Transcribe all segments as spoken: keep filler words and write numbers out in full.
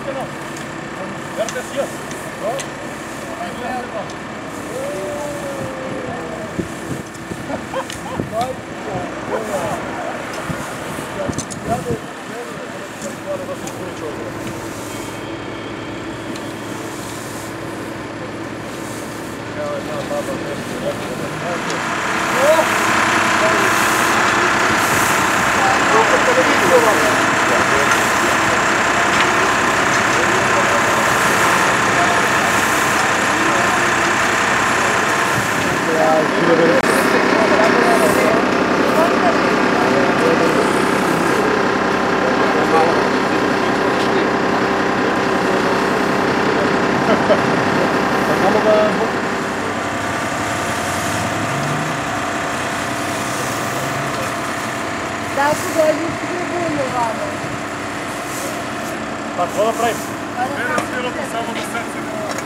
Da su dođu sredinu vamo. Pa ko da pravim? Ne razvijelo samo do srce.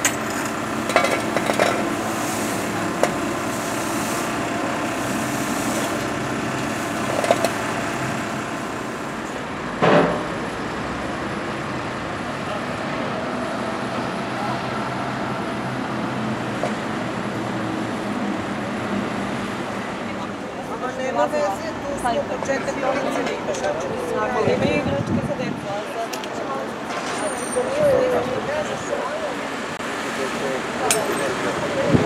Nema veze, tu smo početak ulice Nikošača. Ali ima igračke za decu, a sad... Znači, to nije što kažeš.